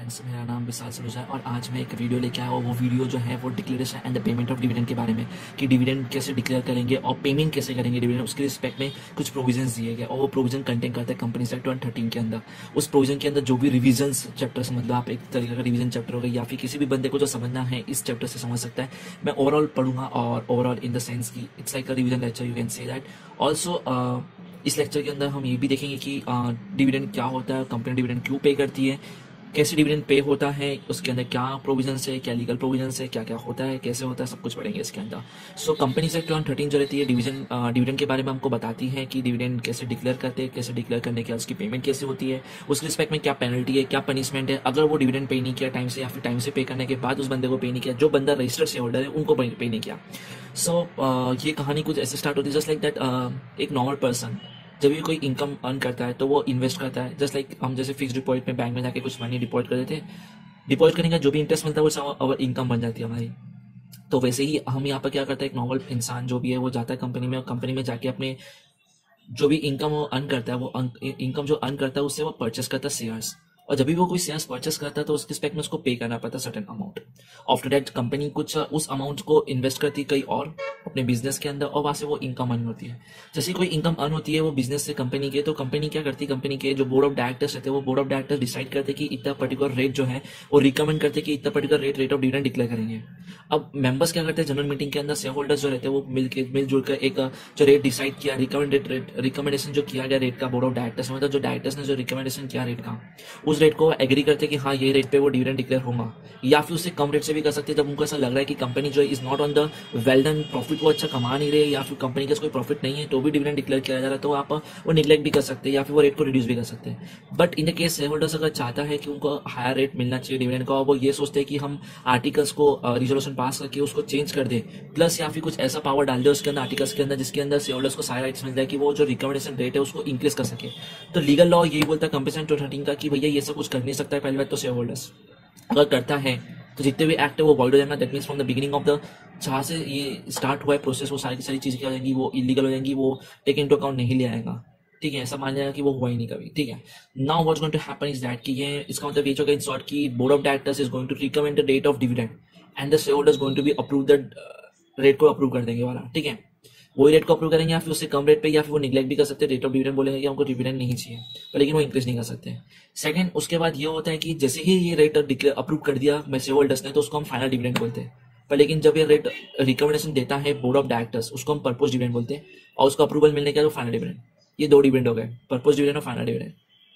Friends, मेरा नाम विशाल सलूजा है और आज मैं एक वीडियो लेके आया हूँ। वो वीडियो जो है वो declaration and the payment of dividend के बारे में, कि डिविडेंड कैसे डिक्लेयर करेंगे और पेमेंट कैसे करेंगे डिविडेंड, उसके रिस्पेक्ट में कुछ प्रोविजंस दिए गए और वो प्रोविजन कंटेन करता है कंपनीज एक्ट 2013 के अंदर। उस प्रोविजन के अंदर जो भी रिविजन्स चैप्टर से, मतलब आप एक तरीके का रिविजन चैप्टर होगा या फिर किसी भी बंदे को जो समझना है इस चैप्टर से समझ सकता है। मैं ओवरऑल पढ़ूंगा और ओवरऑल इन द सेंस की it's like a revision lecture, you can say that. Also इस लेक्चर के अंदर हम ये भी देखेंगे कि डिविडेंड क्या होता है, कंपनी डिविडेंड क्यों पे करती है, कैसे डिविडेंड पे होता है, उसके अंदर क्या प्रोविजन है, क्या लीगल प्रोविजन है, क्या क्या होता है, कैसे होता है, सब कुछ पढ़ेंगे इसके अंदर। सो कंपनी एक्ट 2013 जो रहती है डिविडेंड के बारे में हमको बताती है कि डिविडेंड कैसे डिक्लेयर करते हैं, कैसे डिक्लेयर करने के बाद उसकी पेमेंट कैसे होती है, उस रिस्पेक्ट में क्या पेनल्टी है, क्या पनिशमेंट है अगर वो डिविडेंड पे नहीं किया टाइम से, या फिर टाइम से पे करने के बाद उस बंदे को पे नहीं किया, जो बंदा रजिस्टर्ड शेयर होल्डर है उनको पे नहीं किया। सो ये कहानी कुछ ऐसे स्टार्ट होती है जस्ट लाइक दैट। एक नॉर्मल पर्सन जब भी कोई इनकम अर्न करता है तो वो इन्वेस्ट करता है, जस्ट लाइक हम जैसे फिक्स डिपॉजिट में बैंक में जाके कुछ मनी डिपॉजिट कर देते हैं, डिपॉजिट करने का जो भी इंटरेस्ट मिलता है वो अवर इनकम बन जाती है हमारी। तो वैसे ही हम यहाँ पर क्या करते हैं, एक नॉर्मल इंसान जो भी है वो जाता है कंपनी में और कंपनी में जाके अपने जो भी इनकम वो अर्न करता है, वो इनकम जो अर्न करता है उससे वो परचेस करता है शेयर्स, और जब भी वो कोई शेयर्स परचेस करता है तो उसके रिस्पेक्ट में उसको पे करना पड़ता है certain amount. After that company कुछ उस अमाउंट को इन्वेस्ट करती है कहीं और अपने बिजनेस के अंदर, और वहां से वो इनकम अर्न होती है। जैसे कोई इनकम अर्न होती है वो बिजनेस से कंपनी के, तो कंपनी क्या करती है, कंपनी के जो बोर्ड ऑफ डायरेक्टर्स रहते हैं वो बोर्ड ऑफ डायरेक्टर्स डिसाइड करते हैं कि इतना पर्टिकुलर रेट जो है वो रिकमेंड करते हैं कि इतना particular rate of dividend declare करेंगे। अब मेंबर्स क्या करते हैं, जनरल मीटिंग के अंदर शेयर होल्डर्स जो रहते हैं वो मिलजुल कर एक जो रेट डिसाइड किया, रिकमेंडेशन जो किया गया रेट का बोर्ड ऑफ डायरेक्टर्स, मतलब जो डायरेक्टर्स ने जो रिकमेंडेशन किया रेट का, उस रेट को एग्री करते हैं कि हाँ ये रेट पे वो डिविडेंड डिक्लेयर होगा, या फिर उससे कम रेट से भी कर सकते हैं जब उनको ऐसा लग रहा है कि कंपनी जो is not on the well done, profit वो अच्छा कमा नहीं रहे, या फिर कंपनी का कोई प्रॉफिट नहीं है तो भी डिविडेंड डिक्लेयर किया जा रहा है, तो आप वो निगलेक्ट भी कर सकते हैं या फिर वो रेट को रिड्यूस भी कर सकते हैं। But in the case shareholders अगर चाहता है कि उनको हायर रेट मिलना चाहिए डिविडेंड का, और वो ये सोचते हैं कि हम आर्टिकल्स को रिजोल्यूशन पास करके उसको चेंज कर दे, प्लस या फिर कुछ ऐसा पावर डाल दे उसके अंदर आर्टिकल्स के अंदर जिसके अंदर शेयर होल्डर्स को सारे राइट्स मिल जाए कि वो जो रिकमेंडेशन रेट है उसको इंक्रीज कर सके। तो लीगल लॉ यही बोलता है कंपनी एक्ट 2013 का कि भैया ये सब कुछ कर नहीं सकता है पहली बात तो शेयर होल्डर्स, अगर करता है तो जितने भी एक्ट है वो वॉइड हो जाएगा। That means from the beginning of the जहाँ से ये स्टार्ट हुआ है प्रोसेस, वो सारी की सारी चीजें क्या हो जाएंगी, वो इलीगल हो जाएंगी, वो टेक इनटू अकाउंट नहीं ले आएगा। ठीक है, ऐसा मान जाएगा कि वो हुआ ही नहीं कभी। ठीक है, now what's going to happen is that कि ये इसका मतलब ये होगा इन शॉर्ट कि board of directors is going to recommend the rate of dividend and the shareholders going to be approve the rate को अप्रूव कर देंगे वाला। ठीक है, वही रेट को अप्रूव करेंगे या फिर उससे कम रेट पे, या फिर वो निगलेक्ट भी कर सकते हैं, रेट ऑफ डिविडेंड बोलेंगे कि हमको डिविडेंड नहीं चाहिए, पर लेकिन वो इंक्रीज नहीं कर सकते। सेकंड, उसके बाद ये होता है कि जैसे ही ये रेट अप्रूव कर दिया शेयर होल्डर्स ने तो उसको हम फाइनल डिविडेंड बोलते हैं, पर लेकिन जब ये रेट रिकमेंडेशन देता है बोर्ड ऑफ डायरेक्टर्स उसको हम पर्पोज डिविडेंड बोलते हैं, और उसका अप्रूवल मिलने के बाद फाइनल डिविडेंड। ये दो डिविडेंड हो गए, पर्पोज डिविडेंड और फाइनल डिविडेंड।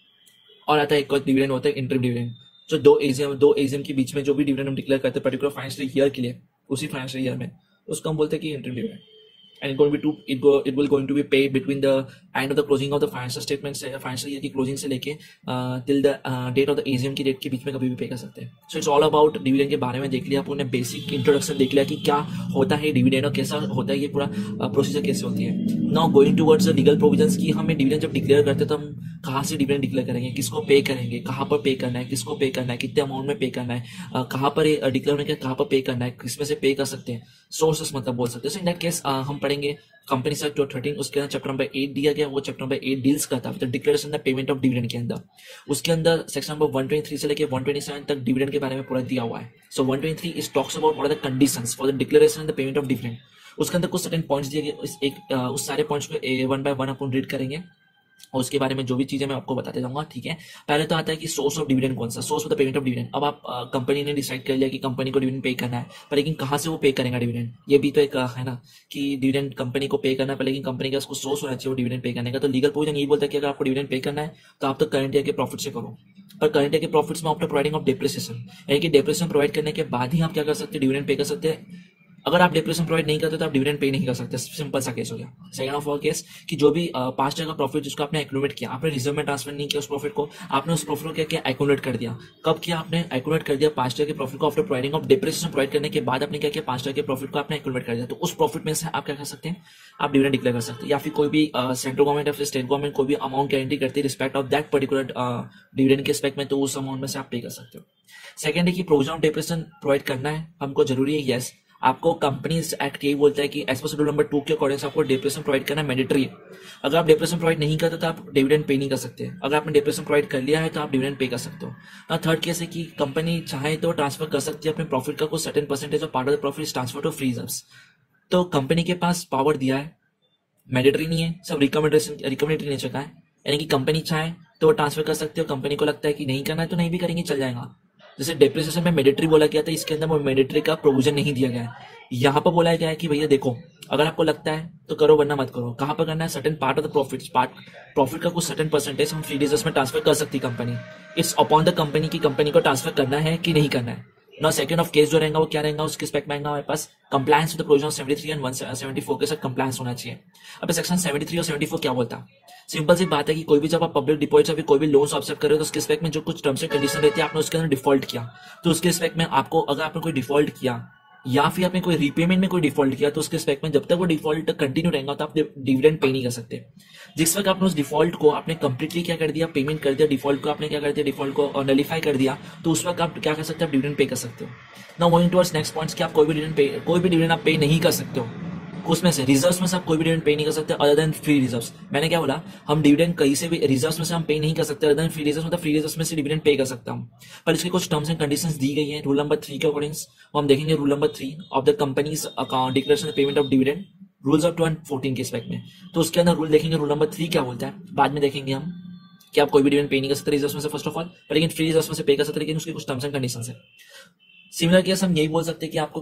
और आता है एक और डिविडेंड होता है इंटरिम डिविडेंड, जो दो एग्जाम के बीच में जो भी डिविडेंड हम डिक्लेयर करते हैं पर्टिकुलर फाइनेंशियल ईयर के लिए, उसी फाइनेंशियल ईयर में, उसको हम बोलते हैं कि interim dividend. And it will going to be paid between the end of the closing of the financial statements, financial year की closing से लेके till the date of the AGM की डेट के बीच में कभी भी पे कर सकते हैं। So it's all about dividend के बारे में देख लिया आपने, बेसिक इंट्रोडक्शन देख लिया कि क्या होता है डिविडेंड और कैसा होता है ये पूरा प्रोसीजर कैसे होती है। Now going towards the legal provisions की हमें डिविडेंड जब डिक्लेयर करते हैं तो हम कहाँ से डिविडेंड डिक्लेयर करेंगे, किसको पे करेंगे, कहाँ पर पे करना है, किसको पे करना है, कितने अमाउंट में पे करना है, कहाँ पर डिक्लेयर होने के कहाँ पर पे करना है, किसमें से पे कर सकते हैं, सोर्सेस मतलब बोल सकते हैं। सो इन दैट केस हम पढ़ेंगे कंपनी एक्ट 2013, उसके अंदर चैप्टर नंबर 8 दिया गया, वो चैप्टर नंबर 8 डील्स करता है declaration the payment of dividend के अंदर। उसके अंदर सेक्शन नंबर 123 से लेके 127 तक डिविडेंड के बारे में पूरा दिया हुआ है। So 123 is talks about what are the conditions for the declaration and the payment of dividend. उसके अंदर कुछ सर्टेन पॉइंट्स दिए गए, उस सारे पॉइंट्स को वन बाय वन अपन रीड करेंगे और उसके बारे में जो भी चीजें मैं आपको बताते जाऊंगा। ठीक है, पहले तो आता है कि सोर्स ऑफ डिविडेंड कौन सा, source of the payment of dividend. अब आप कंपनी ने डिसाइड कर लिया कि कंपनी को डिविडेंड पे करना है, पर लेकिन कहाँ से वो पे करेगा डिविडेंड, ये भी तो एक है ना कि डिविडेंड कंपनी को पे करना है, पर लेकिन कंपनी का उसको सोर्स होना चाहिए वो डिविडेंड पे करने का। तो लीगल प्रोविजन यही बोलता है कि अगर आपको डिविडेंड पे करना है तो आप तो करंट ईयर के प्रॉफिट से करो, पर करंट ईयर के प्रॉफिट्स में आफ्टर प्रोवाइडिंग ऑफ डेप्रिसिएशन, यानी कि डेप्रिसिएशन प्रोवाइड करने के बाद ही आप क्या कर सकते हैं, डिविडेंड पे कर सकते हैं। अगर आप डिप्रेशन प्रोवाइड नहीं करते तो आप डिविडेंड पे नहीं कर सकते, सिंपल सा केस हो गया। सेकंड ऑफ ऑल केस कि जो भी पास्ट ईयर का प्रॉफिट जिसको आपने एक्यूमुलेट किया, आपने रिजर्व में ट्रांसफर नहीं किया उस प्रॉफिट को, आपने उस प्रॉफिट को क्या किया, एक्यूमुलेट कर दिया। कब किया आपने, एक्यूमुलेट कर दिया पास्ट ईयर के प्रॉफिट को after providing of depression provide करने के बाद आपने क्या किया, पास्ट ईयर के प्रॉफिट को आपने एक्यूमुलेट कर दिया, तो उस प्रॉफिट में से आप क्या कर सकते हैं, आप डिविडेंड डिक्लेयर कर सकते हैं। या फिर कोई भी सेंट्रल गवर्नमेंट या फिर स्टेट गवर्नमेंट कोई भी अमाउंट गारंटी करती है respect of that particular dividend के रिस्पेक्ट में, तो उस अमाउंट में से आप पे कर सकते हो। सेकंड है कि प्रोविजन ऑफ डिप्रेशन प्रोवाइड करना है हमको जरूरी है, यस। आपको कंपनीज एक्ट यही बोलता है कि एज पर शेड्यूल नंबर 2 के अकॉर्डिंग आपको डिप्रेशन प्रोवाइड करना मैंडेटरी है। अगर आप डिप्रेशन प्रोवाइड नहीं करते तो आप डिविडेंड पे नहीं कर सकते। अगर आपने डिप्रेशन प्रोवाइड कर लिया है तो आप डिविडेंड पे कर सकते हो। ना थर्ड केस है कि कंपनी चाहे तो ट्रांसफर कर सकती है अपने प्रॉफिट का कुछ certain percentage of part of the profit transfer to free reserves. तो कंपनी के पास पावर दिया है, मैंडेटरी नहीं है, सब रिकमेंडेटरी नेचर का है, यानी कि कंपनी चाहे तो ट्रांसफर कर सकते हो, कंपनी को लगता है कि नहीं करना है तो नहीं भी करेंगे, चल जाएगा। जैसे डेप्रिसिएशन में मैंडेटरी बोला गया था, इसके अंदर वो मैंडेटरी का प्रोविजन नहीं दिया गया है। यहाँ पर बोला गया है कि भैया देखो अगर आपको लगता है तो करो वरना मत करो। कहाँ पर करना है? Certain part of the profit का कुछ सर्टेन परसेंटेज हम फ्री रिजर्व्स में ट्रांसफर कर सकती company. It's upon the company की कंपनी को ट्रांसफर करना है कि नहीं करना है। ना सेकंड ऑफ केस जो रहेगा वो क्या रहेगा, उसके स्पेक में हमारे पास compliance with the provision 73 and 174 के साथ कंप्लायंस होना चाहिए। अब सेक्शन 73 और 74 क्या बोलता है? सिंपल सी बात है कि कोई भी जब आप पब्लिक डिपॉजिट या कोई भी लोन ऑब्जर्व कर रहे हो तो उसके स्पेक में जो कुछ टर्म्स एंड कंडीशन रहती है आपने उसके अंदर डिफॉल्ट किया तो उसके स्पेक में आपको, अगर आपने कोई डिफॉल्ट किया या फिर आपने कोई रीपेमेंट में कोई डिफॉल्ट किया तो उसके स्पेक में जब तक वो डिफॉल्ट कंटिन्यू रहेगा तो आप डिविडेंड पे नहीं कर सकते। जिस वक्त आपने उस डिफॉल्ट को आपने कंप्लीटली क्या कर दिया, पेमेंट कर दिया, डिफॉल्ट को आपने क्या कर दिया, डिफॉल्ट को नलिफाई कर दिया, तो उस वक्त आप क्या कर सकते हो, आप डिविडेंड पे कर सकते हो। Now moving towards next points कि आप कोई भी डिविडेंड आप पे नहीं कर सकते हो। उसमें से रिजर्व्स में से आप कोई भी डिविडेंड पे नहीं कर सकते अदर देन फ्री रिजर्व्स। मैंने क्या बोला, हम डिविडेंड कहीं से भी रिजर्व्स में से हम पे नहीं कर सकते अदर देन फ्री रिजर्व्स, मतलब फ्री रिजर्व्स में से डिविडेंड पे कर सकता हूं। पर इसके कुछ टर्म्स एंड कंडीशंस दी गई है रूल नंबर 3 के अकॉर्डिंग। हम देखेंगे rule number 3 of the companies account declaration payment of dividend rules of 2014 के स्पेक्ट में। तो उसके अंदर रूल देखेंगे, रूल नंबर 3 क्या बोलता है, बाद में देखेंगे हम कि आप कोई भी डिविडेंड पे नहीं कर सकते रिजर्व्स में से फर्स्ट ऑफ ऑल, पर लेकिन फ्री रिजर्व्स में से पे कर सकते, लेकिन उसके कुछ टर्म्स एंड कंडीशंस है। सिमिलर केस हम यही बोल सकते हैं कि आपको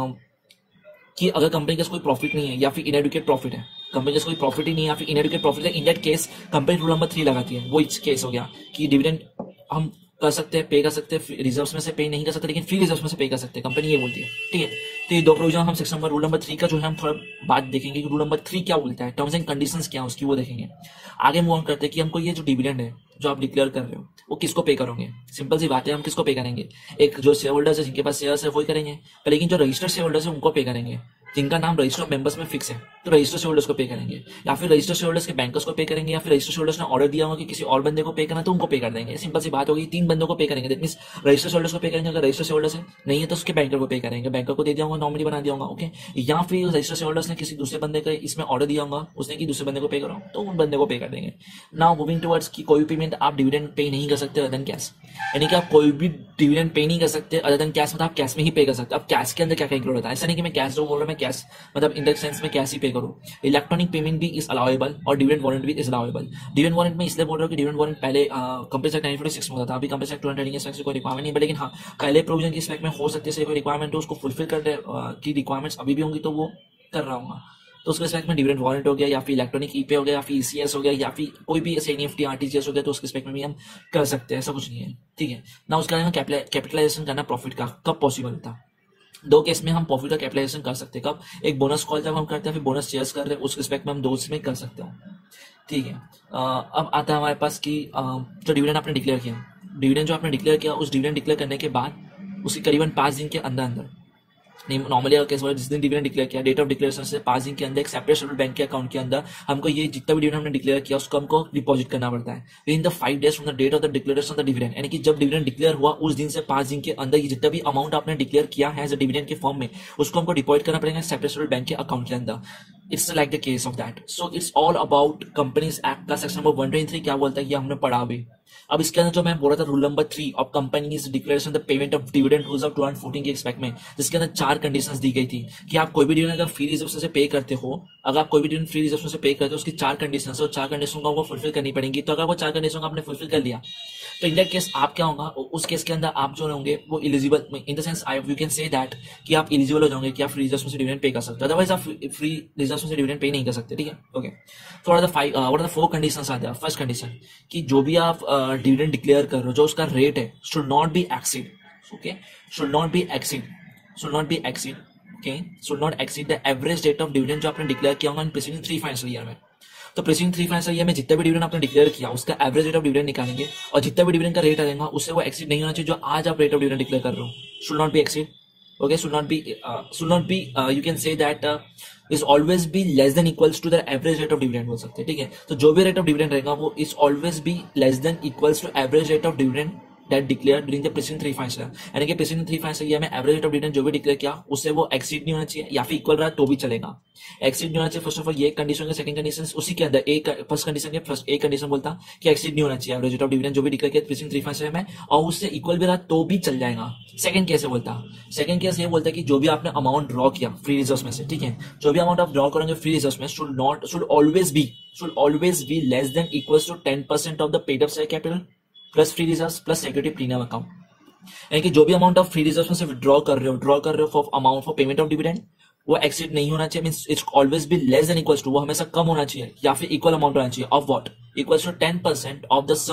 कि अगर कंपनी का कोई प्रॉफिट नहीं है या फिर इनएडुकेट प्रॉफिट है, कंपनी का कोई प्रॉफिट ही नहीं है या फिर इनएडुकेट प्रॉफिट है, in that case company rule number 3 लगाती है। वो इस केस हो गया कि डिविडेंड हम कर सकते हैं, पे कर सकते हैं, रिजर्व्स में से पे नहीं कर सकते, लेकिन फ्री रिजर्व्स में से पे कर सकते हैं, कंपनी ये बोलती है। ठीक है, तो ये दो प्रोविजन हम सेक्शन नंबर रूल नंबर 3 का जो है हम थोड़ा बात देखेंगे कि रूल नंबर 3 क्या बोलता है, टर्म्स एंड कंडीशंस क्या है उसकी, वो देखेंगे। आगे मूव ऑन करते हैं कि हमको ये जो डिविडेंड है जो आप डिक्लेयर कर रहे हो वो किसको पे करोगे। सिंपल सी बात है, हम किसको पे करेंगे, एक जो शेयर होल्डर्स है जिनके पास शेयर्स है वही करेंगे, पर लेकिन जो रजिस्टर्ड शेयर होल्डर्स है उनको पे करेंगे, जिनका नाम रजिस्टर मेंबर्स में फिक्स है तो रजिस्टर शेयर होल्डर्स को पे करेंगे, या फिर रजिस्टर शेयर होल्डर्स के बैंकर्स को पे करेंगे, या फिर रजिस्टर शेयर होल्डर्स ने ऑर्डर दिया होगा कि किसी और बंदे को पे करना तो उनको पे कर देंगे। सिंपल सी बात होगी, 3 बंदों को पे करेंगे, that means register shareholders को पे करेंगे, अगर रजिस्टर शेयर होल्डर्स नहीं है तो उसके बैंकर को पे करेंगे, बैंकर को दे दिया होगा, नॉमिनी बना दिया होगा, ओके। या फिर रजिस्टर शेयर होल्डर्स ने किसी दूसरे बंदे का इसमें ऑर्डर दिया होगा, उसने कि दूसरे बंदे को पे करो तो उन बंदे को पे कर देंगे। नाउ मूविंग टुवर्ड्स कि कोई भी पेमेंट आप डिविडेंड पे नहीं कर सकते अदर देन कैश, यानी कि आप कोई भी डिविडेंड पे नहीं कर सकते अदर देन कैश, मतलब आप कैश में ही पे कर सकते हो। अब कैश के अंदर क्या क्या इंक्लूड होता है, ऐसा नहीं कि मैं कैश जो बोल रहा हूँ मैं कैश मतलब इन द सेंस में कैश ही पे करूँ। इलेक्ट्रॉनिक पेमेंट भी इज अलाउेबल और डिविडेंड वारंट भी इज अलाउेबल। डिविडेंड वारंट में इसलिए बोल रहा हूँ कि डिविडेंड वारंट पहले कंपनी एक्ट 1946 में होता था, अभी कंपनी एक्ट 200 कोई रिक्वायरमेंट नहीं है, लेकिन हाँ पहले प्रोविजन की स्पेक में हो सकती है कोई रिक्वायरमेंट हो उसको फुलफिल करने की रिक्वायरमेंट्स अभी भी होंगी तो वो कर रहा हूँ, तो उसके स्पेक में डिविडेंड वारंट हो गया या फिर इलेक्ट्रॉनिक ईपे हो गया या फिर ईसीएस हो गया या फिर कोई भी ऐसे एनईएफटी आरटीजीएस हो गया, तो उसके स्पेक में भी हम कर सकते हैं, ऐसा कुछ नहीं है। ठीक है ना, उसका कैपिटलाइजेशन करना प्रॉफिट का कब पॉसिबल था, 2 केस में हम प्रॉफिट का कैपिटलाइजेशन कर सकते हैं। कब, एक बोनस कॉल जब हम करते हैं फिर बोनस शेयर्स कर रहे हैं उस रिस्पेक्ट में हम 2 में कर सकते हो। ठीक है, अब आता है हमारे पास कि जो डिविडेंड आपने डिक्लेयर किया, डिविडेंड जो आपने डिक्लेयर किया उस डिविडेंड डिक्लेयर करने के बाद उसके करीबन 5 दिन के अंदर अंदर नहीं, नॉर्मली अगर केस हुआ जिस दिन डिविडेंड डिक्लेयर किया डेट ऑफ डिक्लेरेशन से 5 दिन के अंदर एक सेपरेट शेड्यूल बैंक के अकाउंट के अंदर हमको ये जितना भी डिविडेंड हमने डिक्लेयर किया उसको हमको डिपॉजिट करना पड़ता है within the 5 days from the date of the declaration of the dividend, यानी कि जब डिविडेंड डिक्लेयर हुआ उस दिन से 5 दिन के अंदर ये जितना भी अमाउंट आपने डिक्लेयर किया है एज अ डिविडेंड के फॉर्म में उसको हमको डिपॉजिट करना पड़ेगा सेपरेट शेड्यूल बैंक के अकाउंट के अंदर। It's like the case of that, so it's all about companies act का सेक्शन नंबर 123 क्या बोलता है ये हमने पढ़ा अभी। अब इसके अंदर जो मैं बोल रहा था rule number 3 of companies declaration the payment of dividend rules of 2014 के एक्सपेक्ट में, जिसके अंदर 4 कंडीशंस दी गई थी कि आप कोई भी डिविडेंड अगर फ्री रिजर्व से पे करते हो, अगर आप कोई भी डिविडेंड फ्री रिजर्व से पे करते हो उसकी 4 कंडीशंस और 4 कंडीशन को आपको फुलफिल करनी पड़ेंगी। तो अगर वो 4 कंडीशन को आपने फुलफिल कर लिया तो इन दैट केस आप क्या होगा, उस केस के अंदर आप जो होंगे वो eligible in the sense you can say that कि आप एलिजिबल हो जाओगे कि आप फ्री रिजर्व से डिविडेंड पे कर सकते हो, अदरवाइज आप फ्री रिजर्व से डिविडेंड पे नहीं कर सकते। ठीक है, ओके। तो व्हाट आर द 4 कंडीशंस आते हैं। फर्स्ट कंडीशन कि जो भी आप डिविडेंड डिक्लेयर कर रहे हो जो उसका रेट है should not be exceed, okay, should not be exceed okay, should not exceed the average rate of dividend जो आपने डिक्लेयर किया होगा इन प्रीसीडिंग 3 फाइनेंशियल ईयर में। तो प्रीसीडिंग 3 फाइनेंशियल ईयर में जितना भी डिविडेंड आपने डिक्लेयर किया उसका एवरेज रेट ऑफ डिविडेंड निकालेंगे और जितना भी डिविडेंड का रेट आएगा उससे वो एक्सीड नहीं होना चाहिए जो आज आप रेट ऑफ डिविडेंड डिक्लेयर कर रहे हो, should not be exceed, okay, should not be you can say that is always be less than equals to the average rate of dividend बोल सकते हैं। ठीक है, तो जो भी रेट ऑफ डिविडेंड रहेगा वो is always be less than equals to average rate of dividend that declared during the preceding 3 financial year, यानी कि preceding 3 financial year में एवरेज रेट ऑफ डिविडेंड जो भी डिक्लेयर किया उससे वो एक्सीड नहीं होना चाहिए या फिर इक्वल रहा तो भी चलेगा। एक्सीड नहीं होना चाहिए फर्स्ट ऑफ ऑल, ये कंडीशन है। सेकंड कंडीशन उसी के अंदर एक फर्स्ट कंडीशन के फर्स्ट एक कंडीशन बोलता कि एक्सीड नहीं होना चाहिए एवरेज रेट ऑफ डिविडेंड जो भी डिक्लेयर किया preceding 3 financial year में, और उससे इक्वल भी रहा तो भी चल जाएगा। सेकंड केस बोलता, सेकंड केस ये बोलता है कि जो भी आपने अमाउंट ड्रॉ किया फ्री रिजर्व में से, ठीक है, जो भी अमाउंट आप ड्रॉ करेंगे फ्री रिजर्व में should always be less than equals to 10% of the paid up share capital plus free reserve plus security premium account. यानी कि जो भी अमाउंट आप फ्री रिजर्व में से विड्रॉ कर रहे हो for amount for payment of dividend, वो एक्सीड नहीं होना चाहिए, means it's always be less than equals to, वो हमेशा कम होना चाहिए या फिर इक्वल अमाउंट होना चाहिए of what, equals to 10% of the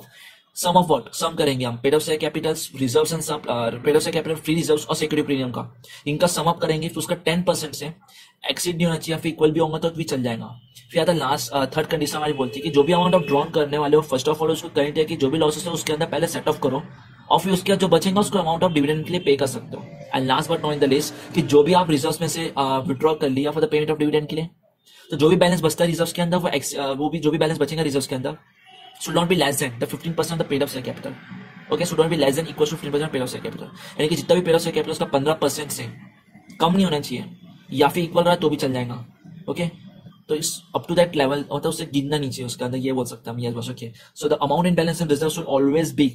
sum of what, sum करेंगे हम paid up share capitals reserves and सब paid up share capital free reserves और सिक्योरिटी प्रीमियम का, इनका सम अप करेंगे फिर उसका 10% से एक्सीड नहीं होना चाहिए, फिर इक्वल भी होगा तो भी चल जाएगा। फिर आता लास्ट थर्ड कंडीशन हमारी बोलती है कि जो भी अमाउंट आप ड्रॉन करने वाले हो फर्स्ट ऑफ ऑल उसको करेंट है कि जो भी लॉसेस है उसके अंदर पहले सेट ऑफ करो और फिर उसके बाद जो बचेगा उसको अमाउंट ऑफ डिविडेंड के लिए पे कर सकते हो। And last but not in the list कि जो भी आप रिजर्व्स में से विड्रॉ कर लिया for the payment of dividend के लिए, तो जो भी बैलेंस बचता है रिजर्व्स के अंदर वो भी जो भी बैलेंस बचेगा रिजर्व्स के अंदर should not be less than the 15% of the paid up share capital. Okay, should not be less than equal to 15% of paid up share capital. यानी कि जितना भी पेड अप शेयर कैपिटल उसका 15% से कम नहीं होना चाहिए या फिर इक्वल रहा तो भी चल जाएगा। ओके, तो इस अप टू दैट लेवल मतलब उससे गिनना नहीं चाहिए उसके अंदर, ये बोल सकते हैं हम, ये बोल सकते हैं। So the amount in balance in reserve should always be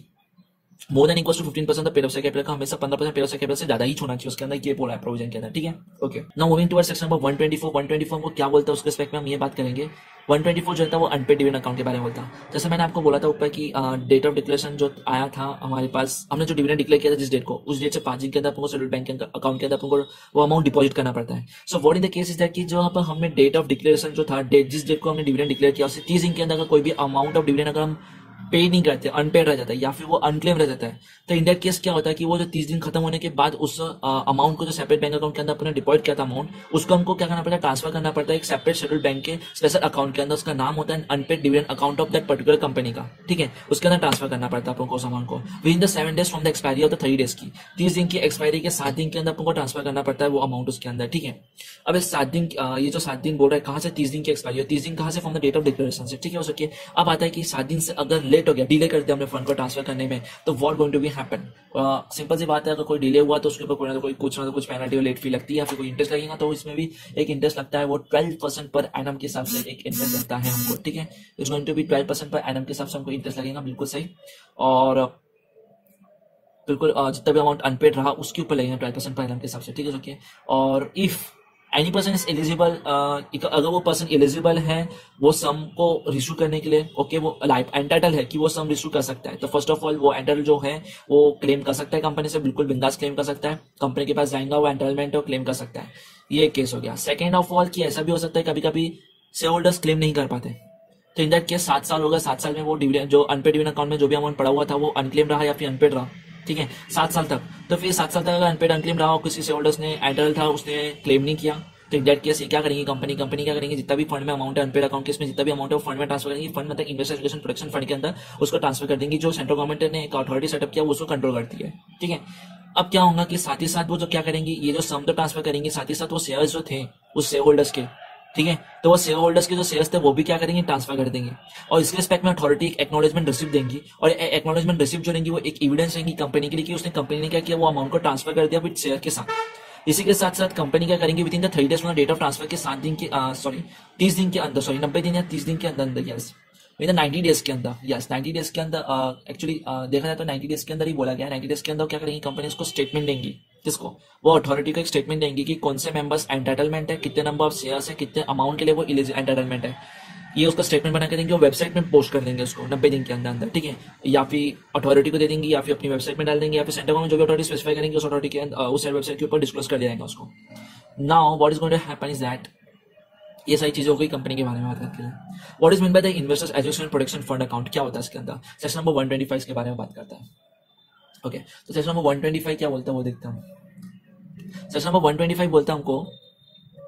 more than equal to 15% paid up share capital का, हमेशा 15% पेड अप शेयर कैपिटल से ज्यादा ही होना चाहिए उसके अंदर, ये बोला है प्रोविजन के अंदर, ठीक है। Okay, now moving towards section number 124 को क्या बोलता है उसके रिस्पेक्ट में हम ये बात करेंगे। 124 जो था वो अनपेड डिविडेंड अकाउंट के बारे में बोलता है। जैसे मैंने आपको बोला था ऊपर कि डेट ऑफ डिक्लेरेशन जो आया था हमारे पास, हमने जो डिविडेंड डिक्लेयर किया था जिस डेट को, उस डेट से 5 दिन के अंदर आपको शेड्यूल्ड बैंक के अकाउंट के अंदर आपको वो अमाउंट डिपॉजिट करना पड़ता है। So what in the case is that कि जो यहाँ पर हमने डेट ऑफ डिक्लेरेशन जो था, डेट जिस डेट को हमने डिविडेंड डिक्लेयर किया उससे 30 दिन के अंदर कोई भी अमाउंट ऑफ डिविडेंड अगर हम पे नहीं करते, अनपेड रह जाता है या फिर वो अनक्लेम रह जाता है, तो इन दैट केस क्या होता है कि वो जो 30 दिन खत्म होने के बाद उस अमाउंट को जो सेपरेट बैंक अकाउंट के अंदर अपने डिपॉजिट किया था अमाउंट, उसको हमको क्या करना पड़ता है, ट्रांसफर करना पड़ता है एक सेपरेट शेड्यूल्ड बैंक के स्पेशल अकाउंट के अंदर। उसका नाम होता है unpaid dividend account of that particular company का, ठीक है, उसके अंदर ट्रांसफर करना पड़ता है आपको उस अमाउंट को within the 7 days from the expiry of the 30 days की। 30 दिन की एक्सपायरी के 7 दिन के अंदर आपको ट्रांसफर करना पड़ता है वो अमाउंट उसके अंदर, ठीक है। अब इस 7 दिन ये जो 7 दिन बोल रहा है कहां से 30 दिन की एक्सपायरी, 30 दिन कहां से, from the date of declaration से, ठीक है, हो सके। अब आता है कि 7 दिन से अगर लेट हो गया, डिले कर दिया हमने फंड को ट्रांसफर करने में, तो what going to be happen, simple सी बात है, अगर कोई डिले हुआ तो उसके ऊपर कोई ना कोई कुछ पेनल्टी और लेट फी लगती है या फिर कोई इंटरेस्ट लगेगा, तो इसमें भी एक इंटरेस्ट लगता है, वो 12% पर एनम के हिसाब से एक इंटरेस्ट लगता है हमको, ठीक है। It's going to B 12% per annum के हिसाब से हमको इंटरेस्ट लगेगा, बिल्कुल सही। और बिल्कुल जितना भी अमाउंट अनपेड रहा उसके ऊपर लगेगा 12% पर एनम के हिसाब से, ठीक है, ओके। और if any person is eligible, अगर वो पर्सन एलिजिबल है वो सम को रिश्यू करने के लिए, ओके, वो एंटाइटल है कि वो सम रिश्यू कर सकता है, तो फर्स्ट ऑफ ऑल वो एंटाइटल जो है वो क्लेम कर सकता है कंपनी से, बिल्कुल बिंदास क्लेम कर सकता है, कंपनी के पास जाएगा वो एंटाइटलमेंट है वो क्लेम कर सकता है, ये केस हो गया। सेकेंड ऑफ ऑल कि ऐसा भी हो सकता है कभी कभी शेयर होल्डर्स क्लेम नहीं कर पाते, तो इन दैट केस 7 साल होगा, 7 साल में वो डिविडेंड जो अनपेड डिविडेंड अकाउंट में जो भी अमाउंट पड़ा हुआ था वो अनक्लेम रहा या फिर अनपेड रहा, ठीक है, 7 साल तक। तो फिर 7 साल तक अगर अनपेड अनक्लेम रहा और किसी शेयर होल्डर्स ने एंटाइटल था उसने क्लेम नहीं किया, तो इन दैट केस क्या करेंगी कंपनी क्या करेंगे, जितना भी फंड में अमाउंट है अनपेड अकाउंट केस में जितना भी अमाउंट है फंड में ट्रांसफर करेंगे, फंड मतलब इन्वेस्टर एजुकेशन प्रोटेक्शन फंड के अंदर उसको ट्रांसफर कर देंगी, जो सेंट्रल गवर्नमेंट ने एक अथॉरिटी सेटअप किया वो उसको कंट्रोल करती है, ठीक है। अब क्या होगा कि साथ ही साथ वो जो क्या करेंगे, ये जो सम तो ट्रांसफर करेंगे, साथ ही साथ वो शेयर्स जो थे उस शेयर होल्डर्स के, ठीक है, तो वो शेयर होल्डर्स के जो शेयर्स थे वो भी क्या करेंगे, ट्रांसफर कर देंगे, और इसके रिस्पेक्ट में अथॉरिटी एक एक्नॉलेजमेंट रिसिप्ट देंगी, और एक्नॉलेजमेंट रिसिप्ट जो देंगी वो एक एविडेंस रहेंगी कंपनी के लिए कि उसने कंपनी ने क्या किया, वो अमाउंट को ट्रांसफर कर दिया विद शेयर के साथ। इसी के साथ साथ कंपनी क्या करेंगे, within the 30 days from the date of transfer के 7 दिन के 30 दिन के अंदर, 90 दिन या 30 दिन के अंदर, यस, विद 90 days के अंदर, यस 90 days के अंदर, एक्चुअली देखा जाए तो 90 days के अंदर ही बोला गया। 90 days के अंदर क्या करेंगी कंपनी, उसको स्टेटमेंट देंगी, किसको, वो अथॉरिटी को एक स्टेटमेंट देंगी कि कौन से मेंबर्स एंटाइटलमेंट है, कितने नंबर ऑफ शेयर्स है, कितने अमाउंट के लिए वो एंटाइटलमेंट है, ये उसका स्टेटमेंट बना के देंगे और वेबसाइट में पोस्ट कर देंगे उसको 90 दिन के अंदर, ठीक है, या फिर अथॉरिटी को दे देंगे या फिर अपनी वेबसाइट में डाल देंगे या फिर सेंटर गवर्नमेंट जो भी अथॉरिटी स्पेसिफाई करेंगे उस अथॉरिटी के उस वेबसाइट के ऊपर डिस्क्लोज कर दिया जाएगा उसको। Now what is going to happen is that, ये सारी चीजें हो गई कंपनी के बारे में बात करते हैं। What is mean by the investors education protection fund account, क्या होता है इसके अंदर, सेक्शन नंबर 125 के बारे में बात करता है। ओके, तो सेक्शन नंबर 125 क्या बोलता है वो देखते हैं। सेक्शन नंबर 125 बोलता है हमको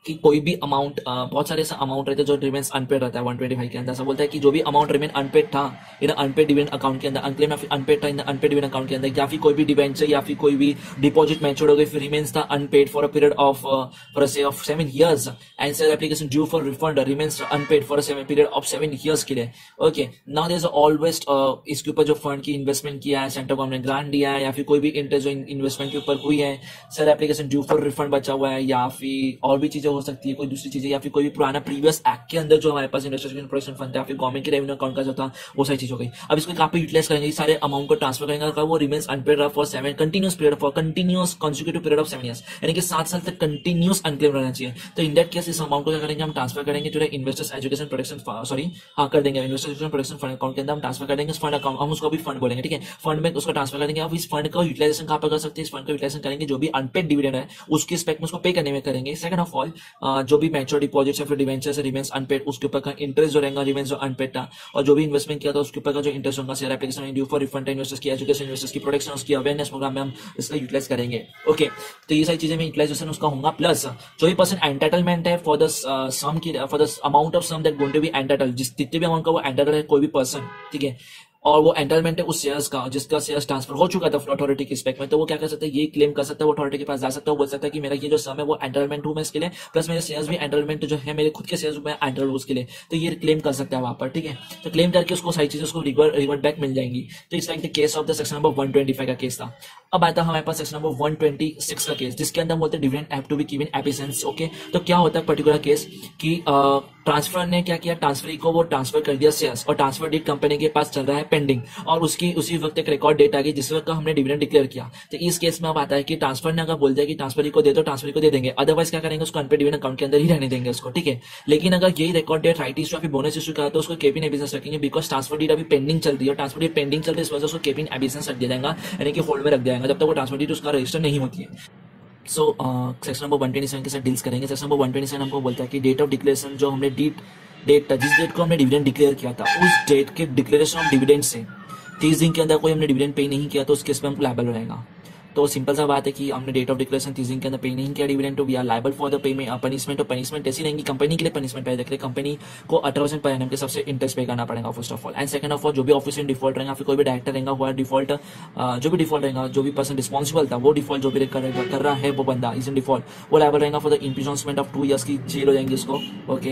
कि कोई भी अमाउंट, बहुत सारे ऐसा अमाउंट रहता है जो रिमेन्स अनपेड रहता है 125 के अंदर। ऐसा बोलता है कि जो भी अमाउंट रिमेन अनपेड था इन अनपेड डिविडेंड अकाउंट के अंदर, अनक्लेम या फिर अनपेड था इन अनपेड डिविडेंड अकाउंट के अंदर, या फिर कोई भी डिबेंचर या फिर कोई भी डिपॉजिट मैच्योर्ड हो गई, फिर रिमेन्स था unpaid for a period of for a से of 7 years and sale application due for refund remains unpaid for a period of 7 years के लिए। Okay, now there is always इसके ऊपर जो फंड की इन्वेस्टमेंट किया है, सेंट्रल गवर्नमेंट ग्रांट दिया है, या फिर कोई भी इंटरेस्ट जो इन्वेस्टमेंट के ऊपर हुई है, sale application due for refund बचा हुआ है, या फिर और भी चीजें हो सकती है, कोई दूसरी चीजें, या फिर कोई भी पुराना प्रीवियस एक्ट के अंदर जो हमारे पास इन्वेस्टमेंट प्रोटेक्शन फंड था, फिर गवर्नमेंट के रेवेन्यू अकाउंट का जो था, वो सारी चीज हो गई। अब इसको कहाँ पे यूटिलाइज करेंगे, सारे अमाउंट को ट्रांसफर करेंगे, अगर वो रिमेन्स अनपेड रहा for 7 continuous period for continuous consecutive period of 7 years, यानी कि 7 साल तक कंटिन्यूस अनक्लेम रहना चाहिए। तो इन दैट केस इस अमाउंट को क्या करेंगे, हम ट्रांसफर करेंगे to investors education protection, sorry हाँ कर देंगे, investors education protection fund account के अंदर हम ट्रांसफर कर देंगे। फंड अकाउंट हम उसको भी फंड बोलेंगे, ठीक है, फंड में उसको ट्रांसफर करेंगे। अब इस फंड का यूटिलाइजेशन कहाँ पर कर सकते हैं, इस फंड का यूटिलाइजेशन करेंगे जो भी अनपेड डिविडेंड है उसके रिस्पेक्ट में उसको पे करने में करेंगे। सेकंड ऑफ ऑल, जो भी मैच्योर डिपॉजिट्स या फिर डिवेंचर से रिमेन्स अनपेड उसके ऊपर का इंटरेस्ट जो रहेगा, रिमेन्स जो अनपेड था, और जो भी इन्वेस्टमेंट किया था उसके ऊपर का जो इंटरेस्ट होगा, share application due for refund investors की, एजुकेशन इन्वेस्टर्स की प्रोटेक्शन, उसकी अवेयरनेस प्रोग्राम में हम इसका यूटिलाइज करेंगे। ओके, तो ये सारी चीजें में यूटिलाइजेशन उसका होगा। प्लस जो भी पर्सन एंटाइटलमेंट है फॉर द सम की, for the amount of sum that going to be entitled, जिस जितने भी अमाउंट का वो एंटाइटल है कोई भी पर्सन, ठीक है, और वो एंटाइटलमेंट है उस शेयर्स का जिसका शेयर्स ट्रांसफर हो चुका था अथॉरिटी के रिस्पेक्ट में, तो वो क्या कर सकता है, ये क्लेम कर सकता है, वो अथॉरिटी के पास जा सकता है, बोल सकता है कि मेरा ये जो सम है वो एंटाइटलमेंट हूं मैं इसके लिए, प्लस मेरे शेयर्स भी एंटाइटलमेंट जो है मेरे खुद के शेयर्स में एंटाइटल उसके लिए, तो ये क्लेम कर सकता है वहां पर, ठीक है। तो क्लेम करके उसको सारी चीजें उसको रिवर्ट बैक मिल जाएंगी। तो it's like the case of the section number 125 का केस था। अब आता है हमारे पास सेक्शन नंबर 126 का केस, जिसके अंदर बोलते हैं dividend have to be given absence. Okay, तो क्या होता है पर्टिकुलर केस कि ट्रांसफर ने क्या किया, ट्रांसफरी को वो ट्रांसफर कर दिया शेयर्स, और ट्रांसफर डेट कंपनी के पास चल रहा है पेंडिंग, और उसकी उसी वक्त एक रिकॉर्ड डेट आ गई जिस वक्त हमने डिविडेंड डिक्लेयर किया। तो इस केस में अब आता है कि ट्रांसफर ने अगर बोल दिया कि ट्रांसफरी को दे दो, ट्रांसफरी को दे देंगे, अदरवाइज क्या करेंगे, उसको अनपेड डिविडेंड अकाउंट के अंदर ही रहने देंगे उसको, ठीक है। लेकिन अगर यही रिकॉर्ड डेट राइट इशू या फिर बोनस इशू करा तो उसको केपिन एबिसेंस रखेंगे, बिकॉज ट्रांसफर डेट अभी पेंडिंग चल रही है, ट्रांसफर डेट पेंडिंग चल रही है, इस वजह से उसको केपिन एबिसेंस रख दिया जाएगा, यानी कि होल्ड में रख दिया जाएगा जब तक वो ट्रांसफर डेट उसका रजिस्टर नहीं होती है। सो सेक्शन नंबर 127 के साथ डील्स करेंगे। सेक्शन नंबर 127 हमको बोलता है कि डेट ऑफ डिक्लेरेशन, जो हमने डेट जिस डेट को हमने डिविडेंड डिक्लेयर किया था, उस डेट के डिक्लेरेशन ऑफ डिविडेंड से 30 दिन के अंदर कोई हमने डिविडेंड पे नहीं किया तो उस केस में हमको लायबल रहेगा। तो सिंपल सा बात है कि हमने डेट ऑफ डिक्लेरेशन 30 दिन के अंदर पे नहीं किया डिविडेंड, तो we are liable for the payment punishment. और पनिशमेंट ऐसी रहेंगी, कंपनी के लिए पनिशमेंट पे देखते, कंपनी को 18% पर एनम के सबसे इंटरेस्ट पे करना पड़ेगा first of all. And second of all, जो भी ऑफिशियल डिफॉल्ट रहेगा, फिर कोई भी डायरेक्टर रहेगा हुआ डिफॉल्ट, जो भी डिफॉल्ट रहेगा, जो भी पर्सन रिस्पॉन्सिबल था वो डिफॉल्ट जो भी कर रहा है वो बंदा इज इन डिफॉल्ट, वो लायबल रहेगा for the imprisonment of 2 years की जेल हो जाएंगी उसको। ओके,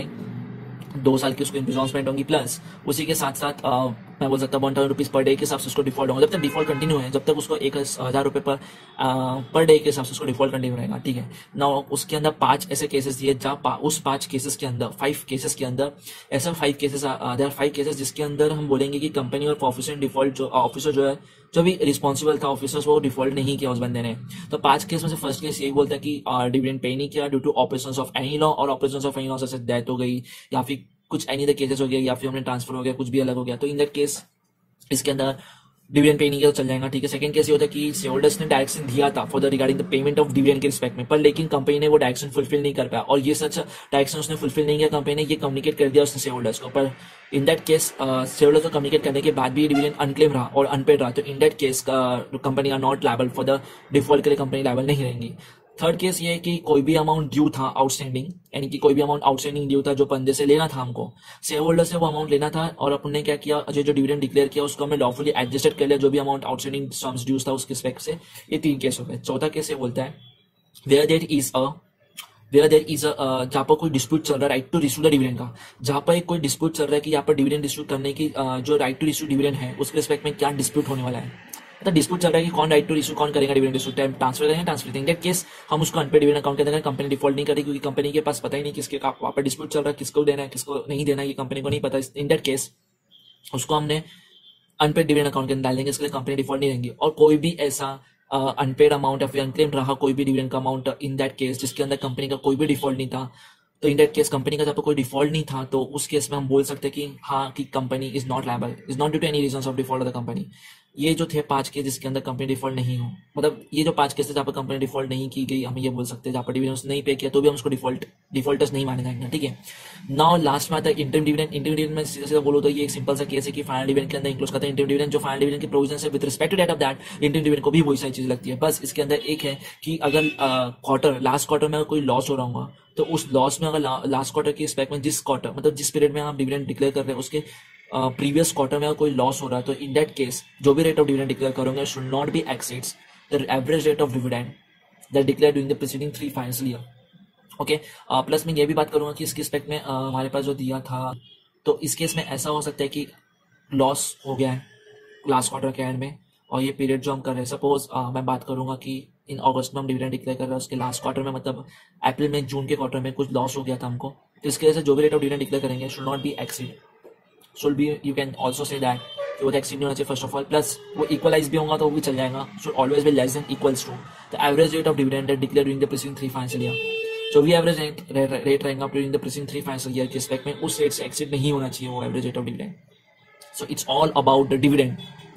2 साल की उसको इम्प्रिजनमेंट होगी, प्लस उसी के साथ साथ मैं बोल सकता हूँ 1000 रुपीज पर डे के हिसाब से उसको डिफॉल्ट होगा, जब तक डिफॉल्ट कंटिन्यू है, जब तक उसको 1000 रुपए पर डे के हिसाब से उसको डिफॉल्ट कंटिन्यू रहेगा, ठीक है ना। उसके अंदर 5 ऐसे केसेस दिए जहाँ उस 5 केसेस के अंदर 5 केसेस के अंदर ऐसा 5 केसेस देयर आर 5 केसेस जिसके अंदर हम बोलेंगे कि कंपनी और ऑफिसर डिफॉल्ट, जो ऑफिसर जो है, जो भी रिस्पॉन्सिबल था ऑफिसर्स, वो डिफॉल्ट नहीं किया उस बंदे ने। तो 5 केस में से फर्स्ट केस यही बोलता है कि डिविडेंड पे नहीं किया due to operations of any law, और ऑपरेशंस ऑफ एनी लॉ से डेथ हो गई, या फिर कुछ एनी द केसेस हो गया, या फिर हमने ट्रांसफर हो गया, कुछ भी अलग हो गया, तो इन दैट केस इसके अंदर डिविडेंड पे नहीं किया तो चल जाएगा, ठीक है। सेकंड केस ये होता है कि शेयर होल्डर्स ने डायरेक्शन दिया था for the regarding the payment of dividend के रिस्पेक्ट में, पर लेकिन कंपनी ने वो डायरेक्शन फुलफिल नहीं कर पाया, और ये सच डायरेक्शन उसने फुलफिल नहीं किया, कंपनी ने ये कम्युनिकेट कर दिया उसने शेयर होल्डर्स को, पर in that case shareholders को कम्युनिकेट करने के बाद भी डिविडेंड अनक्लेम रहा और अनपेड रहा, तो in that case company are not liable for the default के लिए, कंपनी लायबल नहीं रहेंगी। थर्ड केस ये है कि कोई भी अमाउंट ड्यू था आउटस्टैंडिंग, यानी कि कोई भी अमाउंट आउटस्टैंडिंग ड्यू था जो बंदे से लेना था हमको, शेयर होल्डर से वो अमाउंट लेना था, और अपने क्या किया, जो डिविडेंड डिक्लेयर किया उसको हमने लॉफुली एडजस्टेड कर लिया, जो भी अमाउंट आउटस्टैंडिंग सम्स ड्यूज था उसके रिस्पेक्ट से। ये 3 केस हो गए। चौथा केस ये बोलता है वेयर देयर इज जहाँ पर कोई डिस्प्यूट चल रहा है right to receive the dividend का, जहाँ पर कोई डिस्प्यूट चल रहा है कि यहाँ पर डिविडेंड रिसीव करने की जो राइट टू रिसीव डिविडेंड है उसके रिस्पेक्ट में क्या डिस्प्यूट होने वाला है, मतलब डिस्प्यूट चल रहा है कि कौन राइट टू रिसीव, कौन करेगा डिविडेंड रिसीव, टाइम ट्रांसफर करेंगे, ट्रांसफर करेंगे, केस हम उसको अनपेड डिविडेंड अकाउंट के अंदर कंपनी डिफॉल्ट नहीं करेगी, क्योंकि कंपनी के पास पता ही नहीं किसके वहाँ पर डिस्प्यूट चल रहा है, किसको देना है किसको नहीं देना है, ये कंपनी को नहीं पता। इन दैट केस उसको हमने अनपेड डिविडेंड अकाउंट के अंदर डाल देंगे, इसके लिए कंपनी डिफॉल्ट नहीं रहेंगी। और कोई भी ऐसा अनपेड अमाउंट या फिर अनक्लेम रहा कोई भी डिविडेंड का अमाउंट इन दैट केस जिसके अंदर कंपनी का कोई भी डिफॉल्ट नहीं था, तो इन दैट केस कंपनी का जब कोई डिफॉल्ट नहीं था तो उस केस में हम बोल सकते हैं कि हाँ कि company is not liable, is not due to any reasons of default of the company, ये जो थे 5 केस जिसके अंदर कंपनी डिफॉल्ट नहीं हो, मतलब ये जो 5 केसेस जहाँ पर कंपनी डिफॉल्ट नहीं की गई, हम ये बोल सकते हैं जहाँ पर डिविडेंड्स नहीं पे किया तो भी हम उसको डिफॉल्टर्स नहीं माने जाएंगे, ठीक है। नाउ लास्ट में आता है इंटरिम डिविडेंड। इंटरिम डिविडेंड में सीधा सीधा बोलो तो ये एक सिंपल सा केस है कि फाइनल डिविडेंड के अंदर इंक्लूड करते हैं इंटरिम डिविडेंड। जो फाइनल डिविडेंड की प्रोविजन है with respect to date of that interim dividend को भी वही सारी चीज लगती है। बस इसके अंदर एक है कि अगर क्वार्टर लास्ट क्वार्टर में अगर कोई लॉस हो रहा होगा तो उस लॉस में अगर लास्ट क्वार्टर की रिस्पेक्ट में जिस क्वार्टर मतलब जिस पीरियड में आप डिविडेंड डिक्लेयर कर रहे हैं उसके प्रीवियस क्वार्टर में अगर कोई लॉस हो रहा है तो इन दैट केस जो भी रेट ऑफ डिविडेंड डिक्लेयर करोगे should not be exceeds the average rate of dividend that declare during the preceding 3 financial year. Okay, plus मैं ये भी बात करूंगा कि इसके रिस्पेक्ट में हमारे पास जो दिया था तो इस केस में ऐसा हो सकता है कि लॉस हो गया है लास्ट क्वार्टर के एंड में और ये पीरियड जो हम कर रहे हैं सपोज मैं बात करूंगा कि इन अगस्त में हम डिविडेंड डिक्लेयर कर रहे हैं उसके लास्ट क्वार्टर में मतलब अप्रैल में जून के क्वार्टर में कुछ लॉस हो गया था हमको, तो इसके वजह से जो भी रेट ऑफ डिविडेंड डिक्लेयर करेंगे should not be exceed, should be you can also say that कि वो एक्सीड नहीं होना चाहिए फर्स्ट ऑफ ऑल, प्लस वो इक्वलाइज भी होगा तो वो भी चल जाएगा, should always be less than equals to the average rate of dividend declare during the preceding 3 financial year. जो भी एवरेज रेट रहेगा during the preceding 3 financial year के रिस्पेक्ट में उस रेट से एक्सीड नहीं होना चाहिए वो average rate of dividend. So it's all about the dividend.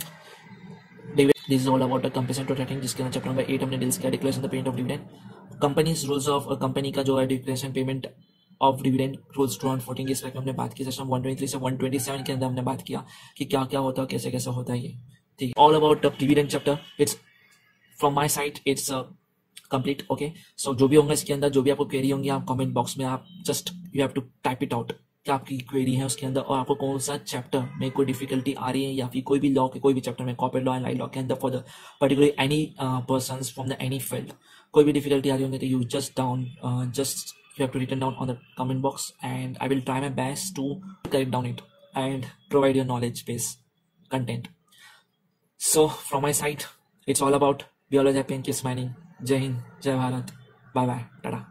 This is all about the compensation protecting जिसके अंदर चैप्टर नंबर 8 हमने डील्स किया declaration the payment of dividend. Companies rules of company का जो है declaration payment of dividend rules 2014 के इसमें हमने बात की, सेक्शन 123 से 127 के अंदर हमने बात किया कि क्या क्या होता है कैसे कैसे होता है ये, ठीक है। All about the dividend chapter it's from my side it's complete. Okay, so जो भी होंगे इसके अंदर जो भी आपको क्वेरी होंगी आप कमेंट बॉक्स में आप just you have to type it out क्या आपकी क्वेरी है उसके अंदर और आपको कौन सा चैप्टर में कोई डिफिकल्टी आ रही है या फिर कोई भी लॉ के कोई भी चैप्टर में corporate law and life law के अंदर for the particular any persons from the any field कोई भी डिफिकल्टी आ रही होंगी तो you just you have to written down on the comment box and I will try my best to correct down it and provide your knowledge based content. So from my side it's all about be always happy and keep smiling. Jai Hind, Jai Bharat, bye bye, tada.